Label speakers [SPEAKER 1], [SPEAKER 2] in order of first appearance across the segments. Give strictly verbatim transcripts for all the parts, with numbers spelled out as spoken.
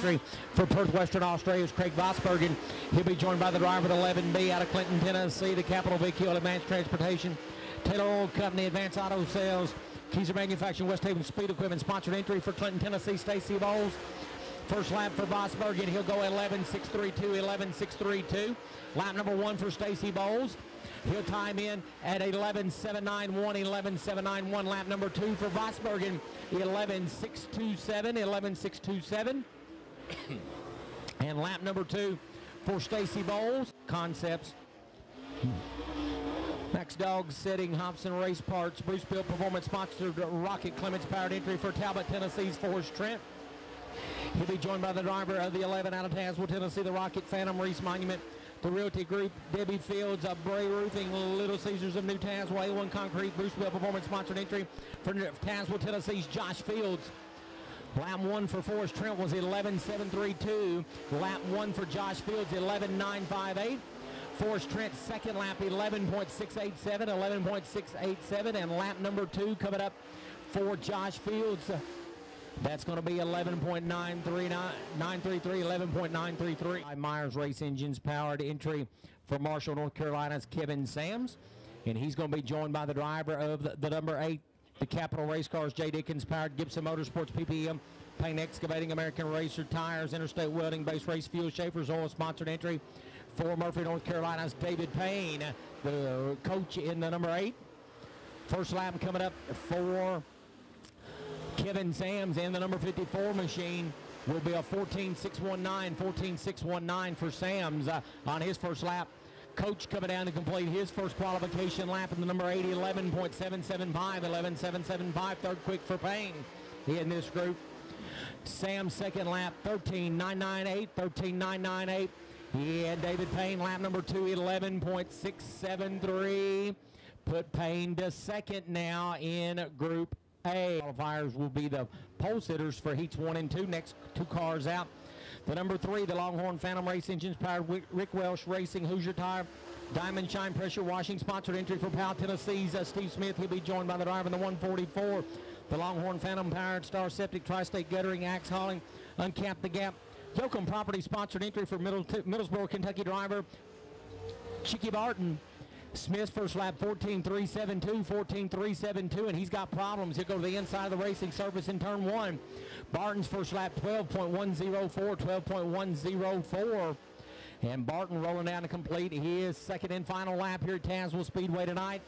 [SPEAKER 1] entry for Perth, Western Australia's Craig Vosbergen. He'll be joined by the driver of eleven B out of Clinton, Tennessee, the Capital Vehicle Advanced Transportation, Taylor Oil Company, Advanced Auto Sales, Keyser Manufacturing, West Haven Speed Equipment, sponsored entry for Clinton, Tennessee, Stacy Bowles. First lap for Vosbergen, he'll go eleven six thirty-two, eleven six thirty-two. Lap number one for Stacy Bowles. He'll time in at eleven seven ninety-one, eleven seven ninety-one. Lap number two for Vosbergen, eleven six twenty-seven, eleven six twenty-seven. And lap number two for Stacy Bowles. Concepts. Max Dog Setting, Hobson Race Parts, Bruce Bill Performance, sponsored Rocket Clements, powered entry for Talbot, Tennessee's Forrest Trent. He'll be joined by the driver of the eleven out of Tazewell, Tennessee, the Rocket Phantom Reese Monument, the Realty Group, Debbie Fields, uh, Bray Roofing, Little Caesars of New Tazewell, A one Concrete, Bruce Bill Performance, sponsored entry for Tazewell, Tennessee's Josh Fields. Lap one for Forrest Trent was eleven seven thirty-two. Lap one for Josh Fields, eleven nine fifty-eight. Forrest Trent second lap, eleven point six eight seven, eleven point six eight seven, and lap number two coming up for Josh Fields. That's going to be eleven point nine three nine, eleven point nine three three. Myers Race Engines, powered entry for Marshall, North Carolina's Kevin Sams. And he's going to be joined by the driver of the, the number eight, the Capital Race Cars, Jay Dickens, powered Gibson Motorsports, P P M, Payne Excavating, American Racer Tires, Interstate Welding, Base Race Fuel, Schaefer's Oil, sponsored entry for Murphy, North Carolina's David Payne, the coach in the number eight. First lap coming up for Kevin Sams, and the number fifty-four machine will be a fourteen six nineteen, fourteen six nineteen for Sams uh, on his first lap. Coach coming down to complete his first qualification lap in the number eighty, eleven point seven seven five, eleven seven seven five, third quick for Payne in this group. Sam's second lap, thirteen nine ninety-eight, thirteen nine ninety-eight. Yeah, David Payne, lap number two, eleven point six seven three. Put Payne to second now in Group A. Qualifiers will be the pole sitters for heats one and two. Next two cars out. The number three, the Longhorn Phantom Race Engines, powered Rick Welsh Racing, Hoosier Tire, Diamond Shine Pressure Washing, sponsored entry for Powell, Tennessee's uh, Steve Smith. He'll be joined by the driver in the one forty-four. The Longhorn Phantom powered Star Septic, Tri-State Guttering, Axe Hauling, Uncap the Gap. Yoakum Property, sponsored entry for Middle Middlesboro, Kentucky driver Chicky Barton. Smith's first lap, fourteen three seventy-two, fourteen three seventy-two, and he's got problems. He'll go to the inside of the racing surface in turn one. Barton's first lap, twelve point one oh four, twelve point one oh four. And Barton rolling down to complete his second and final lap here at Tazewell Speedway tonight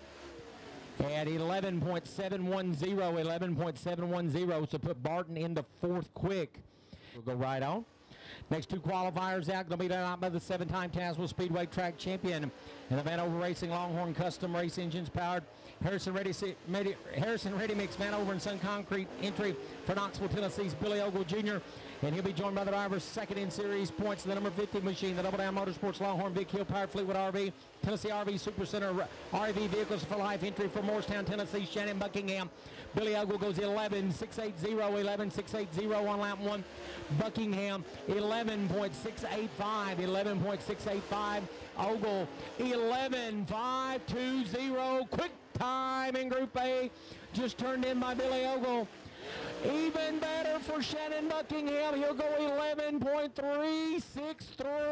[SPEAKER 1] at eleven point seven one oh, eleven point seven one oh. So put Barton into fourth quick. We'll go right on. Next two qualifiers out, going to be done out by the seven-time Tazewell Speedway track champion and the Vanover Racing Longhorn Custom Race Engines powered Harrison Ready, Harrison Ready Mix Vanover and Sun Concrete entry for Knoxville, Tennessee's Billy Ogle Junior And he'll be joined by the driver's second in series points, the number fifty machine, the Double Down Motorsports Longhorn Vic Hill powered Fleetwood R V, Tennessee R V Super Center R V Vehicles for Life entry for Morristown, Tennessee, Shannon Buckingham. Billy Ogle goes eleven six eighty, eleven six eighty on lap one. Buckingham eleven point six eight five, eleven point six eight five. Ogle eleven five twenty. Quick time in Group A, just turned in by Billy Ogle. Even better for Shannon Buckingham. He'll go eleven point three six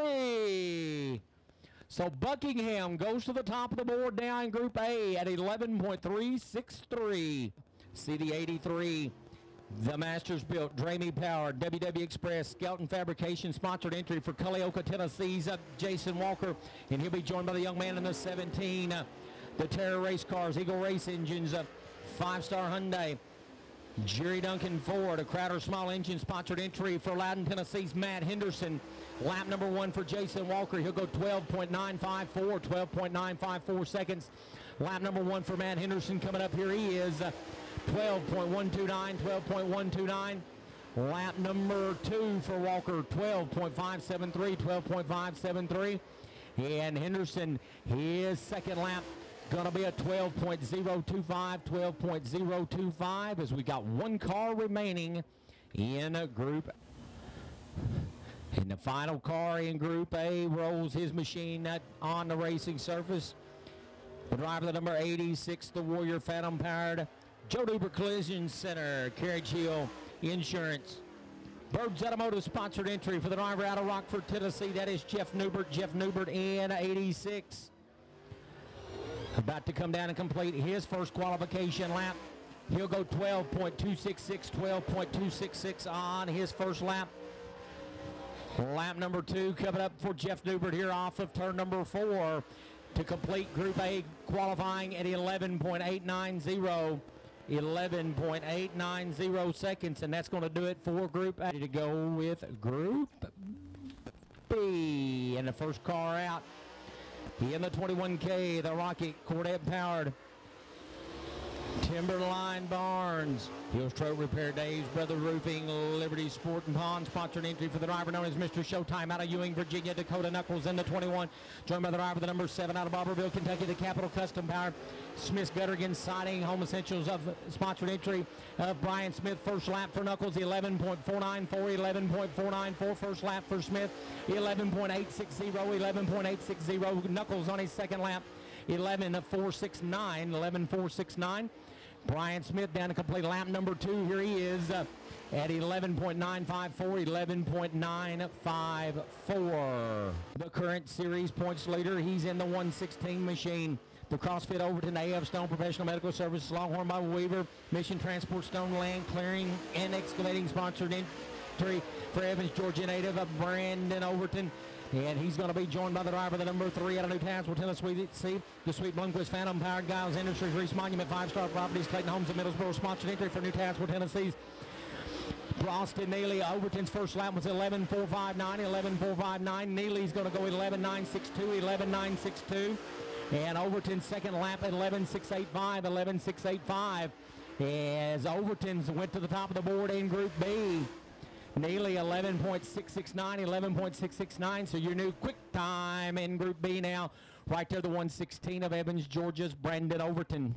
[SPEAKER 1] three. So Buckingham goes to the top of the board now in Group A at eleven point three six three. C D eighty-three, the Masters built, Dramey Power, W W Express, Skelton Fabrication, sponsored entry for Cullioca, Tennessee's uh, Jason Walker, and he'll be joined by the young man in the seventeen, uh, the Terra Race Cars, Eagle Race Engines, uh, five-star Hyundai, Jerry Duncan Ford, a Crowder Small Engine, sponsored entry for Loudon, Tennessee's Matt Henderson. Lap number one for Jason Walker. He'll go twelve point nine five four, twelve point nine five four seconds. Lap number one for Matt Henderson coming up here. He is uh, twelve point one two nine, twelve point one two nine. Lap number two for Walker, twelve point five seven three, twelve point five seven three. And Henderson, his second lap, going to be a twelve point oh two five, twelve point oh two five, as we got one car remaining in a Group. And the final car in Group A rolls his machine on the racing surface. The driver, the number eighty-six, the Warrior Phantom powered Joe Duber Collision Center, Carriage Hill Insurance, Birds Automotive sponsored entry for the driver out of Rockford, Tennessee. That is Jeff Newbert. Jeff Newbert in eighty-six. About to come down and complete his first qualification lap. He'll go twelve point two six six, twelve point two six six on his first lap. Lap number two coming up for Jeff Newbert here off of turn number four to complete Group A qualifying at eleven point eight nine zero. eleven point eight nine zero seconds, and that's going to do it for Group A. To go with Group B. And the first car out in the twenty-one K, the Rocket Corvette powered Timberline Barnes, Hills Truck Repair, Dave's Brother Roofing, Liberty Sport and Pond sponsored entry for the driver known as Mister Showtime out of Ewing, Virginia. Dakota Knuckles in the twenty-one, joined by the driver the number seven out of Barberville, Kentucky, the Capital Custom Powered Smith's Guttergan Siding Home Essentials of sponsored entry of Brian Smith. First lap for Knuckles, eleven point four nine four, eleven point four nine four. First lap for Smith, eleven point eight six zero, eleven point eight six zero. Knuckles on his second lap, eleven point four six nine, eleven point four six nine. Brian Smith down to complete lap number two. Here he is uh, at eleven point nine five four, eleven point nine five four. The current series points leader, he's in the one sixteen machine. The CrossFit Overton, A F Stone Professional Medical Services, Longhorn by Weaver, Mission Transport, Stone Land Clearing and Excavating sponsored entry for Evans, Georgia native of Brandon Overton. And he's going to be joined by the driver, the number three out of New Tazewell, Tennessee, the Sweet Blomquist Phantom Powered Giles Industries, Reese Monument, Five Star Properties, Clayton Homes of Middlesboro, sponsored entry for New Tazewell, Tennessee's Austin Neely. Overton's first lap was eleven point four five nine, eleven point four five nine. Neely's going to go eleven point nine six two, eleven point nine six two. And Overton's second lap at eleven point six eight five, eleven point six eight five. As Overton's went to the top of the board in Group B. Neely eleven point six six nine, eleven point six six nine. So your new quick time in Group B now. Right there, the one sixteen of Evans, Georgia's Brandon Overton.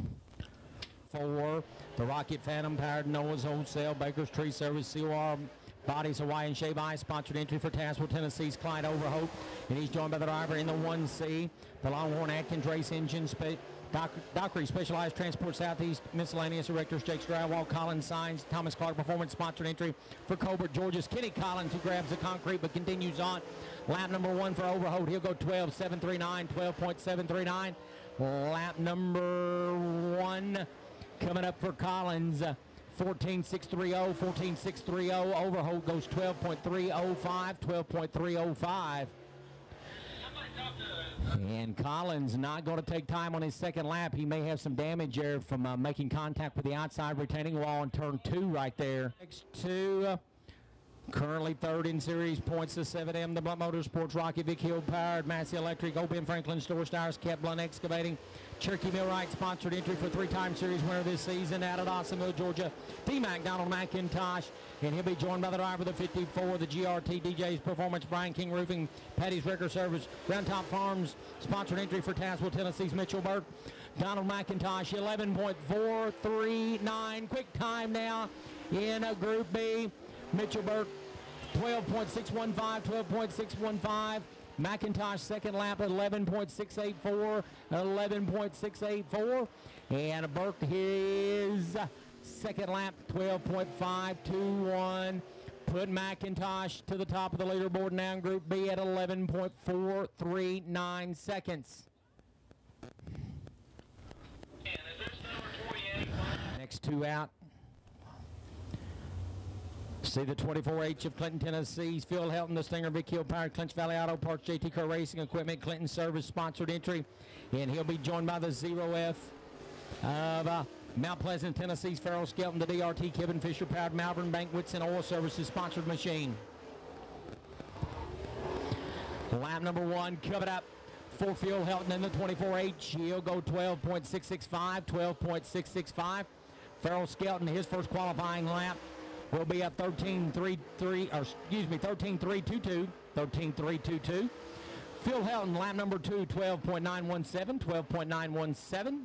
[SPEAKER 1] For the Rocket Phantom Powered Noah's Wholesale, Baker's Tree Service, C O R Bodies, Hawaiian Shave Ice, sponsored entry for Tazewell, Tennessee's Clyde Overholt. And he's joined by the driver in the one C, the Longhorn Atkins Race Engine, Doc, Dockery Specialized Transport Southeast, Miscellaneous Erectors, Jake's Drywall, Collins Signs, Thomas Clark Performance, sponsored entry for Colbert, Georgia's Kenny Collins, who grabs the concrete but continues on. Lap number one for Overholt, he'll go twelve point seven three nine, twelve point seven three nine. Lap number one coming up for Collins, fourteen point six three zero, fourteen point six three zero. Overholt goes twelve point three oh five, twelve point three oh five. And Collins not going to take time on his second lap. He may have some damage there from uh, making contact with the outside retaining wall in turn two right there. Next two, uh, currently third in series points to seven M, the Blunt Motorsports, Rocky Vic Hill Powered, Massey Electric, O B M Franklin Store Stars, Cat Blunt Excavating, Cherokee Millwright sponsored entry for three-time series winner this season out of Dawsonville, Georgia, T-Mac Donald McIntosh. And he'll be joined by the driver, the fifty-four, the G R T D J's Performance, Brian King Roofing, Patty's Record Service, Round Top Farms, sponsored entry for Tazewell, Tennessee's Mitchell Burke, Donald McIntosh, eleven point four three nine. Quick time now in a Group B. Mitchell Burke, twelve point six one five, twelve point six one five. McIntosh second lap at eleven point six eight four, eleven point six eight four. And Burke his second lap, twelve point five two one. Put McIntosh to the top of the leaderboard now in Group B at eleven point four three nine seconds. Next two out. See the twenty-four H of Clinton, Tennessee's Phil Helton, the Stinger, Vic Hill Powered, Clinch Valley Auto Parts, J T Car Racing Equipment, Clinton Service sponsored entry. And he'll be joined by the zero F of uh, Mount Pleasant, Tennessee's Farrell Skelton, the D R T Kevin Fisher Powered, Malvern Banquets and Oil Services sponsored machine. Lap number one coming up for Phil Helton in the twenty-four H. He'll go twelve point six six five, twelve point six six five. Farrell Skelton, his first qualifying lap will be at thirteen three three, or excuse me, thirteen three two two, thirteen three two two. Phil Helton, lap number two, twelve point nine one seven, twelve point nine one seven.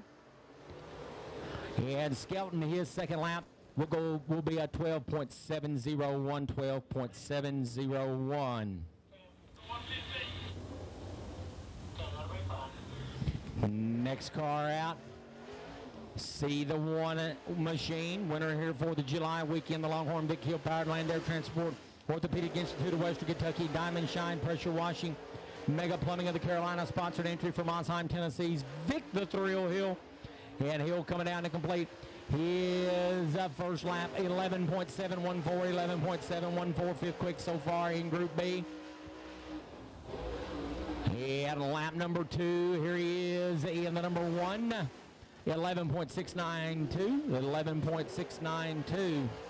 [SPEAKER 1] And Skelton, his second lap will go will be at twelve point seven oh one, twelve point seven oh one. Next car out See the one machine winner here for the July weekend, the Longhorn Vic Hill Powered Land Air Transport Orthopedic Institute of Western Kentucky, Diamond Shine Pressure Washing, Mega Plumbing of the Carolina, sponsored entry from Osheim, Tennessee's Vic the Thrill Hill. And Hill coming down to complete his uh, first lap, eleven point seven one four, eleven point seven one four, fifth quick so far in Group B. And lap number two, here he is in the number one, eleven point six nine two, eleven point six nine two.